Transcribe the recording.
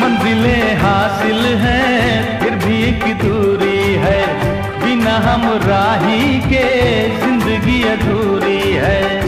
मंजिलें हासिल हैं फिर भी एक दूरी है, बिना हम राही के जिंदगी अधूरी है।